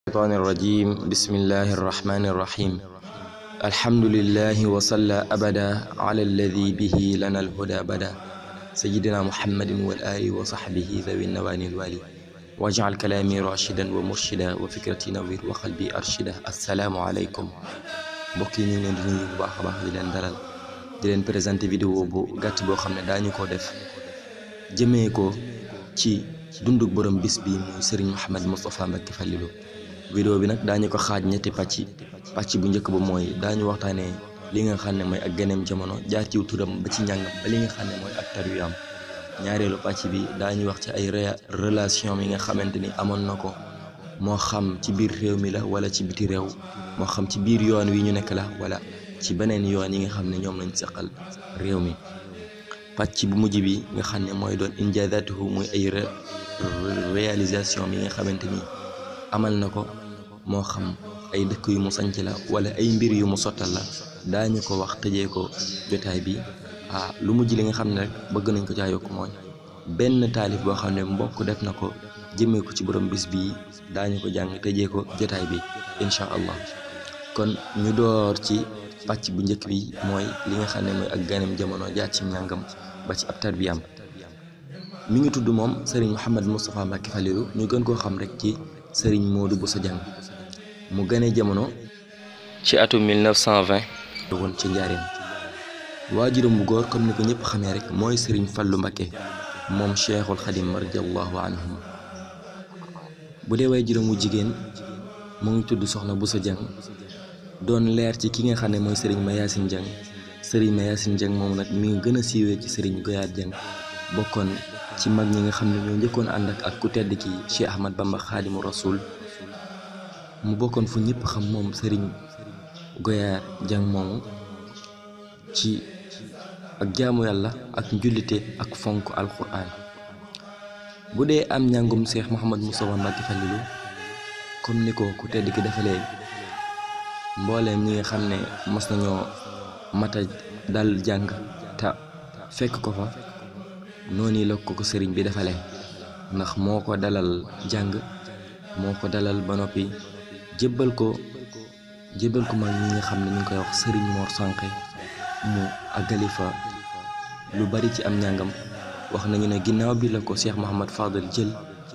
الشيطان الرجيم بسم الله الرحمن الرحيم الحمد لله وصلى أبدا على الذي به لنا الهدى بدا سيدنا محمد والآل وصحبه ذوي النوال الوالي واجعل كلامي راشدا ومرشدا وفكرتي نوير وقلبي أرشدا السلام عليكم mbokk yi ñu ngi leen di nuyu bu baax a baax di leen dalal di leen présenter vidéo bu gàtt boo xam ne daañu ko def jëmee ko ci dunduk borom bis bi muy Serigne Mouhamed Moustapha Mbacké Fallilou vidéo bi nag daañu ko xaaj ñetti pàcc bu njëkk ba mooy daañu waxtaanee li nga xam ne mooy ak gëneem jamono jaar ci turam ba ci njàngam ba li nga xam ne mooy ak tarbiyaam ñaareelu pàcc bi daañu wax ci ay relation yi nga xamante ni amoon na ko moo xam ci biir réew mi la wala ci biti réew moo xam ci biir yoon wi ñu nekk la wala ci beneen yoon yi nga xam ne ñoom lañ seqal réew mi pàcc bu mujj bi nga xam ne mooy doon injazatuhu muy ay réalisation yi nga xamante ni amal na ko moo xam ay dëkk yu mu sanc la wala ay mbir yu mu sottal la daañu ko wax tëjee ko jotaay bi lu mujj li nga xam ne rek bëgg nañ ko caa yokk mooy benn taalif boo xam ne mbokk def na ko jëmee ko ci borom bis bii daañu ko jàng tëjee ko jotaay bi incha allah kon ñu door ci pàcc bu njëkk bi mooy li nga xam ne mooy ak ganeem jamono jaar ci njàngam ba ci ab tarbiyaam mi ngi tudd moom Serigne Mouhamed Moustapha Mbacké Fallilou ñu gën koo xam rek ci Serigne Modou Bousso Dieng mu gane jamono ci atum 1920 woon ci njaareem waajuram bu góor comme ni ko ñëpp xamee rek mooy Serigne Fallou Mbacké moom Cheikhul Khadim radiyallahu anhum bu dee waajuram wu jigéen mu ngi tudd Soxna Bousso Dieng doon leer ci ki nga xam ne mooy Serigne Mayacine Dieng Serigne Mayacine Dieng moom nag mi ngi gën a siiwee ci Serigne Goyaat Dieng bokkoon ci mag ñi nga xam ne ñoo njëkkoon ànd ak ku tedd ki Cheikh Ahmad Bamba Khadimu Rasoul mu bokkoon fu ñëpp xam moom Serigne Goyaat Dieng moomu ci ak jaamu yàlla ak njullite ak fonk alquran bu dee am njàngum Cheikh Mouhamed Moustapha Mbacké Fallilou comme ni ko ku tedd ki defalee mbooleem ñi nga xam ne mas nañoo mata dal jàng te fekk ko fa noonu la ko sëriñ bi defalee ndax moo ko dalal jàng moo ko dalal ba noppi jébbal ko mag ñi nga xam ne ñu ngi koy wax sëriñ Mor Sànqe mu àggali fa lu bari ci am njàngam wax nañu ne ginnaaw bi la ko Cheikh Mouhamad Fadel jël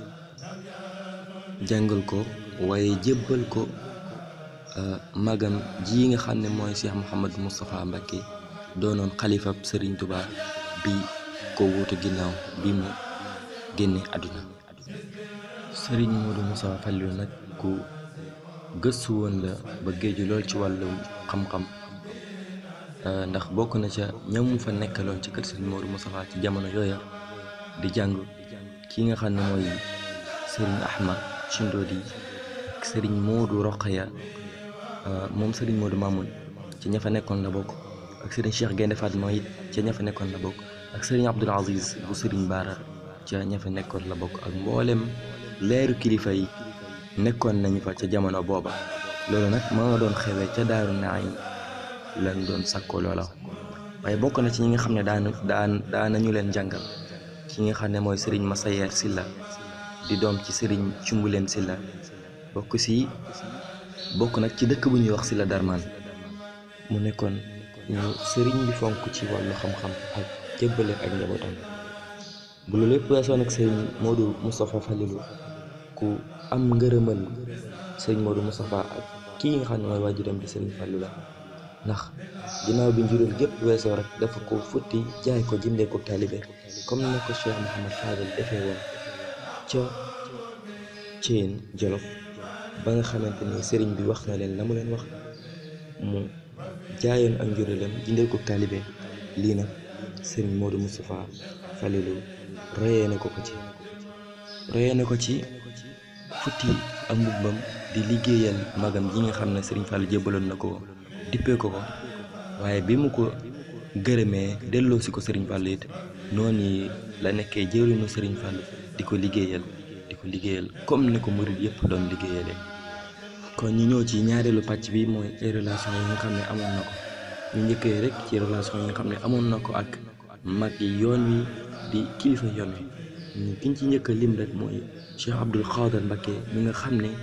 jàngal ko waaye jébbal ko magam ji nga xam ne mooy Cheikh Mouhamed Moustapha Mbacké doonoon xalifab Serigne Touba bi ko wuutu ginnaaw bi mu génne àdduna Serigne Modou Moustapha Fallilou nag ku gëstu woon la ba géeju lool ci wàllu xam-xam ndax bokk na ca ñam fa nekkaloon ci kër Serigne Modou Moustapha ci jamono yooya di jàng ki nga xam ne mooy Serigne Ahmad Chindodi Serigne Modou Rokhaya moom Serigne Modou Mamoun ci ña fa nekkoon la bokk ak Serigne Cheikh Gaynde Fatma it ca ña fa nekkoon la bokk ak Serigne Abdoul Aziz bu Serigne Bara ca ña fa nekkoon la bokk ak mboolem leeru kilifa yi nekkoon nañu fa ca jamono booba loolu nag ma nga doon xewee ca Daaru Naim lañ doon sàkkoo loola waaye bokk na ci ñi nga xam ne daanañu leen jàngal ki nga xam ne mooy Serigne Massayer Silla di doom ci Serigne Cumbuleen Silla bokk nag ci dëkk bu ñuy wax Silla Darman mu nekkoon ñu Serigne bi fonk ci wàllu xam-xam ak jébbale ak njabootam bu loolu lépp weesoo nag Serigne Modou Moustapha Fallilou ku am ngërëmal Serigne Modou Moustapha ak kii nga xam ne mooy waajuram di Serigne Fallou la ndax ginnaaw bi njurul gépp weesoo rek dafa ko futti jaay ko jëndee ko taalibe comme na ko Cheikh Mouhamad Fadel defee woon ca Thiène Jolof ba nga xamante ni sëriñ bi wax na leen la mu leen wax mu jaayoon ak njurelam jëndee ko taalibe lii nag Serigne Modou Moustapha Fallilou royee na ko ci futti ak mbubbam di liggéeyal magam ji nga xam ne Serigne Fallou jébbaloon na ko dippee ko waaye bi mu ko gërëmee delloo si ko Serigne Fallou it noonu la nekkee jëwriñu Serigne Fallou di ko liggéeyal comme ni ko murid yëpp doon liggéeyale kon ñu ñëw ci ñaareelu pàcc bi mooy ay relation yi nga xam ne amoon na ko ñu njëkkee rek ci relation yi nga xam ne amoon na ko ak mag yi yoon wi di kilifa yoon wi kiñ ci njëkk a lim rek mooy Cheikh Abdoul Khader Mbacké mi nga xam ne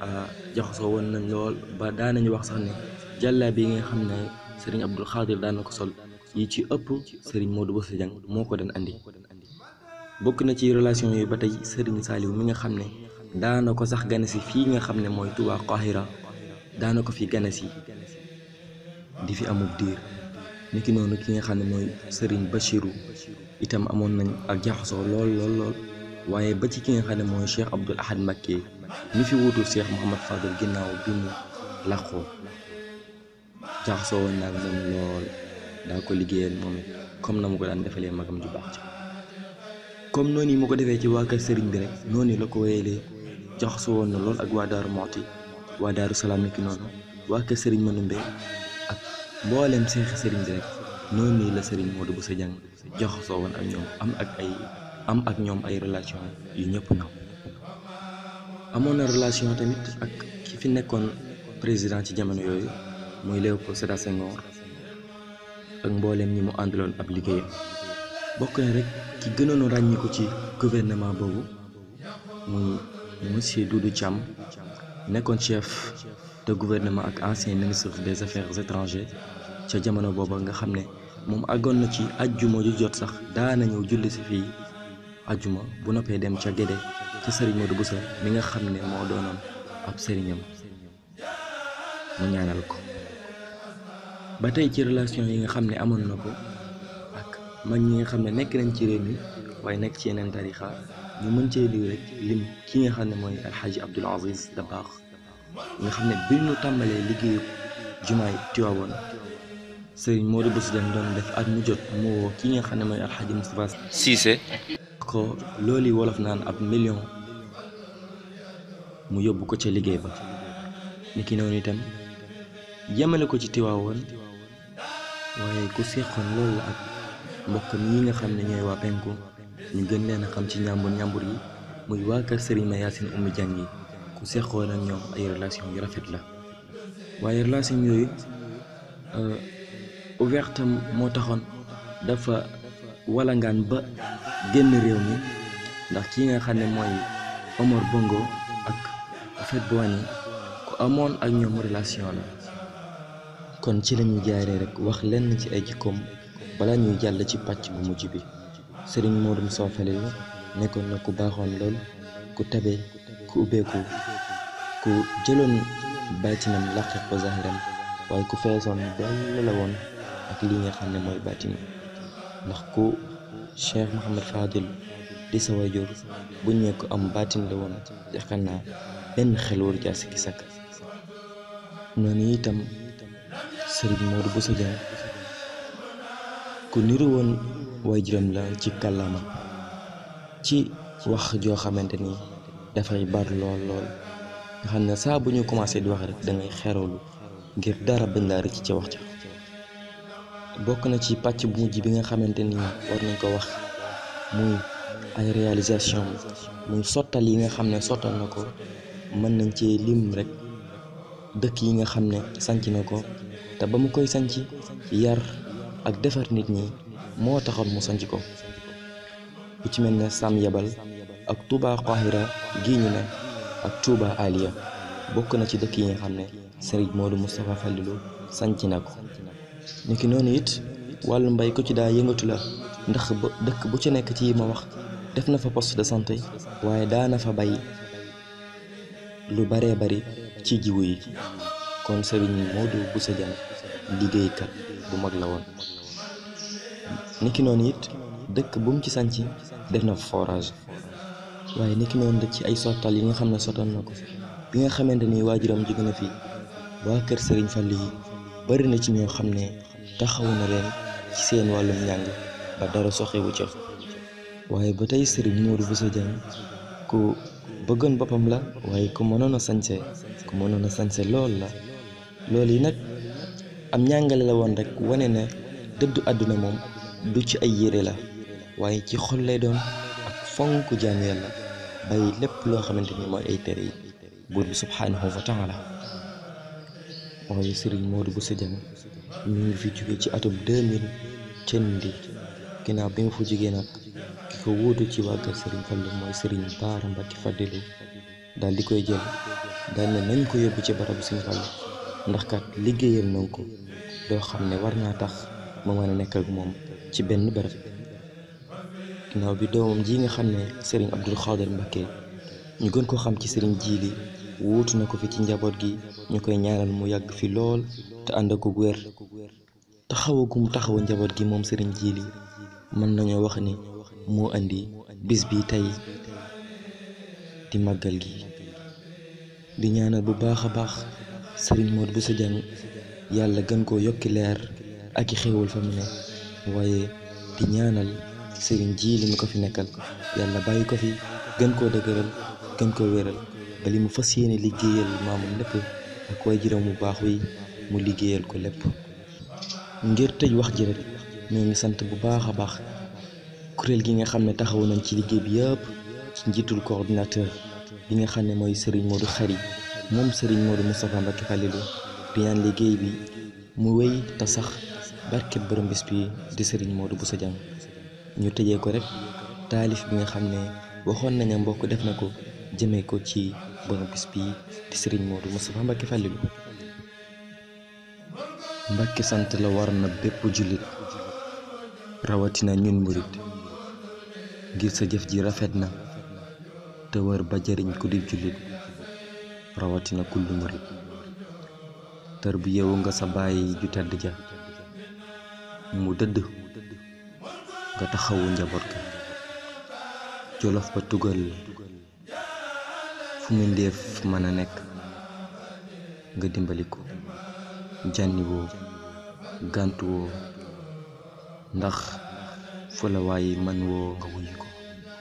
jaxasoo woon nañ lool ba daanañu wax sax ne jàllaa bi nga xam ne sëriñ Abdul Xaadir daan na ko sol yi ci ëpp sëriñ Modou Bousso Dieng moo ko doon andi. bokk na ci relation yi ba tey sëriñ Saaliw mi nga xam ne daana ko sax gane si fii nga xam ne mooy Touba Qahira daana ko fi gane si di fi amub diir. niki noonu ki nga xam ne mooy sëriñ Bachiru itam amoon nañ ak jaxasoo lool waaye ba ci ki nga xam ne mooy Cheikh Abdoul Ahad Mbacké mi fi wuutu Cheikh Mouhamad Fadel ginnaaw bi mu làqoo jaxasoo woon naa moom lool daa ko liggéeyal moom it comme na mu ko daan defalee magam ju baax ci comme noonu yi mu ko defee ci waa kër sëriñ bi rek noonu la ko wéyalee jaxasoo woon na lool ak waa Daaru Moxti waa Daaru Salaam niki noonu waa kër sëriñ Manumbe ak mboolem seexi sëriñ bi rek noonu la sëriñ Modou Bousso Dieng jaxasoo woon ak ñoom am ak ñoom ay relation yu ñëpp naw. amoon na relation tamit ak ki fi nekkoon président ci jamono yooyu muy Léopold Sédar Senghor ak mbooleem ñi mu àndaloon ab liggéeyam. bokk na rek ki gënoon ràññi ko ci gouvernement boobu muy monsieur Doudou Thiam nekkoon chef de gouvernement ak ancien ministre des affaires étrangères ca jamono booba nga xam ne moom àggoon na ci ajjuma ju jot sax daana ñëw julli si fii ajjuma bu noppee dem ca Gédé ci sëriñ Modou Bousso mi nga xam ne moo doonoon ab sëriñam mu ñaanal ko. ba tey ci relation yi nga xam ne amoon na ko ak mag ñi nga xam ne nekk nañ ci réew mi waaye nekk ci yeneen tarixa ñu mën cee liw rek lim ki nga xam ne mooy alxaaji Abdoul Aziz Dabakh nga xam ne bi ñu tàmbalee liggéeyu jumaay Tiwaawoon sëriñ Modou Bousso Dieng doon def at mu jot mu woo ki nga xam ne mooy alxaaji Moustapha Cissé ko loolu wolof naan ab million mu yóbbu ko ca liggéey ba. niki noonu itam yemale ko ci Tiwaawoon waaye ku seexoon loolu la ak mbokkam yi nga xam ne ñooy waa penku ñu gën leen a xam ci ñàmbur yi muy waa kër sëriñ Ma Yaasin Oumy Dieng yi ku seexoon ak ñoom ay relation yu rafet la. waaye relation yooyu ouverte moo taxoon dafa walangaan ba génn réew mi ndax ki nga xam ne mooy Omar Bongo ak Houphouët-Boigny ku amoon ak ñoom relation la. kon ci lañuy jaaree rek wax lenn ci ay jikkoom bala ñuy jàll ci pàcc bu mujj bi. sëriñ Modou Moussa Falilou nekkoon na ku baaxoon lool ku tabe ku ubbeeku ku jëloon baatinam làqe ko zahiram waaye ku feesoon dell la woon ak li nga xam ne mooy baatin ndax ku Cheikh Mouhamad Fadil di sa wajur bu ñee ko am baatin la woon yaakaar naa benn xel waru jaa sikki sakk. noonu itam sëriñ Modou Bousso Dieng ku niru woon waajuram la ci kàllaama ci wax joo xamante ni dafay bar lool nga xam ne saa bu ñu commencé di wax rek da ngay xeroolu ngir dara bañ laa rëcc ca wax ca. bokk na ci pàcc bu mujj bi nga xamante ni war nañ ko wax muy ay réalisation muy sottal yi nga xam ne sottal na ko mën nañ ci lim rek dëkk yi nga xam ne sanc na ko te ba mu koy sanc yar ak defar nit ñi moo taxoon mu sanc ko bu ci mel ne Sam Yabal ak Touba Qahira gi ñu ne ak Touba Aliya bokk na ci dëkk yi nga xam ne Serigne Modou Moustapha Falilou sanc na ko. niki noonu it wàllu mbay ko ci daa yëngatu la ndax ba dëkk bu ci nekk ci yi ma wax def na fa poste de santé waaye daana fa bay lu baree bari ci jiwu yi. kon Serigne Modou Bousso Dieng liggéeykat bu mag la woon. niki noonu it dëkk bu mu ci sanc def na fa forage waaye niki noonu da ci ay sottal yi nga xam ne sottal na ko bi nga xamante ni waajuram jóge na fi waa kër Serigne Fallou yi bari na ci ñoo xam ne taxawu na leen ci seen wàllum njàng ba dara soxewu ca. waaye ba tey Serigne Modou Bousso Dieng ku bëggoon boppam la waaye ku mënoon a sañse lool la. loolu yi nag am njàngale la woon rek wane ne dëddu àdduna moom du ci ay yére la waaye ci xol lay doon ak fonk jaam yàlla bàyyi lépp loo xamante ni mooy ay tere yi buur bi subhaanahu wa taala. waaye Serigne Modou Bousso Dieng ñu ngi fi jóge ci atum 2000 ca Ndindi ginnaaw bi nga fa jógee nag ki ko wuutu ci waa kër Serigne Fallou mooy Serigne Bara Mbacké Fadilou daal di koy jël daan ne nañ ko yóbbu ci barabu Sëñ Fallu ndax kat liggéeyal nañ ko loo xam ne war naa tax ma mën a nekk ak moom ci benn barab. ginnaaw bi doomam ji nga xam ne sëriñ Abdul Xaadir Mbakke ñu gën ko xam ci sëriñ Jiili wuutu na ko fi ci njaboot gi, ñu koy ñaanal mu yàgg fi lool te ànd ak wér. taxawu gu mu taxawu njaboot gi moom sëriñ Jiili mën nañoo wax ni moo indi bis bi tey di màggal gi. di ñaanal bu baax a baax sëriñ Modou Bousso Dieng yàlla gën koo yokki leer ak i xéewal fa mu ne, waaye di ñaanal sëriñ Jiili mi ko fi nekkal yàlla bàyyi ko fi gën koo dëgëral gën koo wéral ba li mu fas yéene liggéeyal maamam lépp ak waajuram mu baax wi mu liggéeyal ko lépp. ngir tëj wax ji rek ñoo ngi sant bu baax a baax kuréel gi nga xam ne taxawu nañ ci liggéey bi yëpp ci njiitul coordinateur bi nga xam ne mooy sëriñ Modou Khari moom sëriñ Modou Moustapha Mbacké Falilou di ñaan liggéey bi mu wéy te sax barkeb borom bis bi di sëriñ Modou Bousso Dieng. ñu tëjee ko rek taalif bi nga xam ne waxoon nañu mbokk def na ko jëmee ko ci borom bis bi di sëriñ Modou Moustapha Mbacké Falilou. Mbàkke sant la war na bépp jullit rawatina ñun murit ngir sa jëf ji rafet na te wër ba jariñ ku di jullit rawatina kullu murit. tër bi yeewu nga sa bàyyi ju tedd ja mu dëdd nga taxawu njaboot ga jolof ba tugal fu mu ndéef mën a nekk nga dimbali ko jànni woo gàntu woo ndax fu la waaye man woo nga wuyu ko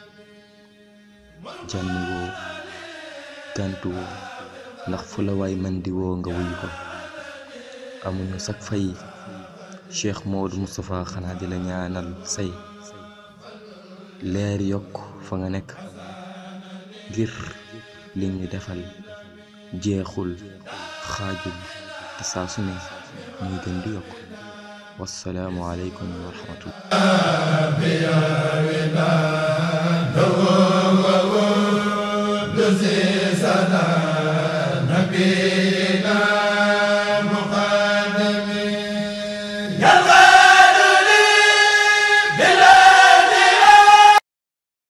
jànni woo gàntu woo ndax fu la waaye man di woo nga wuyu ko. amuñu sag fay Cheikh Modou Moustapha xanaa di la ñaanal say leer yokk fa nga nekk ngir li ñu defal jeexul xaajul te saa su ne muy gën di yokk. wassalaamu aleykum wa rahmatullah.